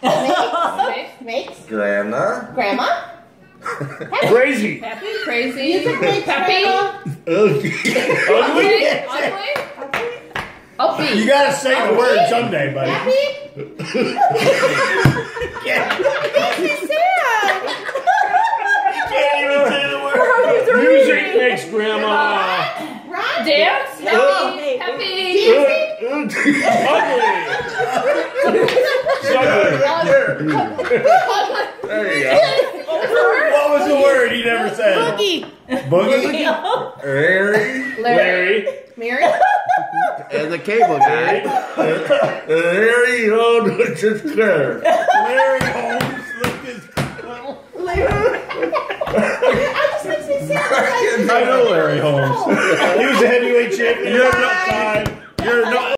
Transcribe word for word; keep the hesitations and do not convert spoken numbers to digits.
Makes. Makes. Grandma. Grandma. Crazy. Happy, crazy. Music makes. Happy. Ugly. Ugly. Ugly. Upbeat. You gotta say the word someday, buddy. Happy. Yeah. She's sad. Can't even say the word. Music makes grandma Ron. Dance. No. Happy. Happy. ugly. There you go. What was the word he never said? Boogie. Boogie? Larry. Larry. Mary. And the cable guy. Larry Holmes with his car. Larry Holmes looked his... I just makes me sad. I know Larry Holmes. He was a heavyweight champion at that time. You're not...